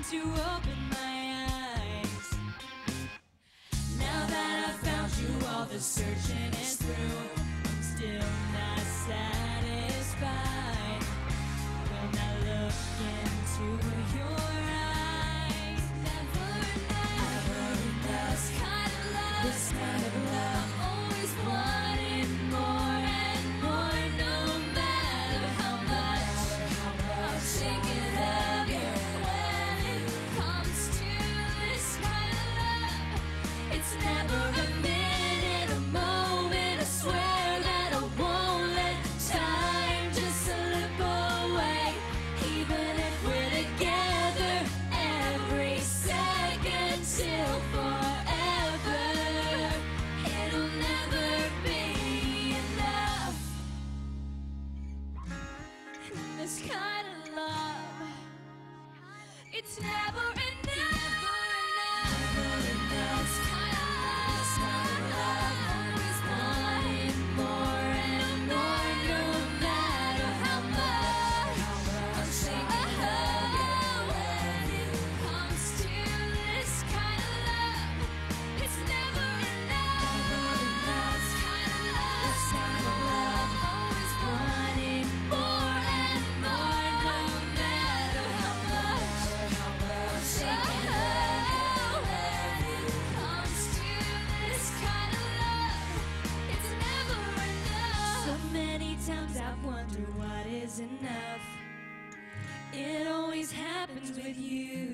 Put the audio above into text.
to open my eyes. Now that I've found you, all the searching is through. I'm still not satisfied when I look into your eyes. Never enough. I've heard this kind of love. This kind of love. Always wanting more and more, no matter how much. I'm sick of you. When it comes to this kind of love, it's never a minute, a moment. I swear that I won't let time just slip away. Even if we're together every second till forever, it'll never be enough. This kind of love, it's never enough. This kind of love, always wanting more and more, no matter how much. I'm sick of you. When it comes to this kind of love, it's never enough. This kind of love, always wanting more and more, no matter how much. I'm sick of you. When it comes to this kind of love, it's never enough. So many times I've wondered what is enough. It always happens with you.